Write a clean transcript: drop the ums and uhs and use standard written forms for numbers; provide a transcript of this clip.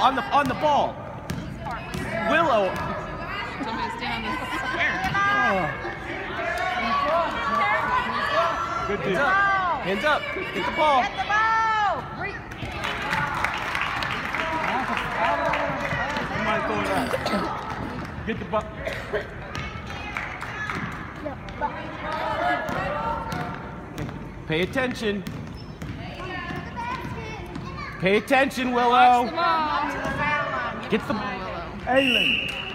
on the ball. Willow. Somebody stand on the square. Good dude. Hands up. Get the ball. Get the ball. Somebody throw it out. Get the ball. Pay attention. Pay attention, Willow. Watch the ball. Get the Willow. Aylin.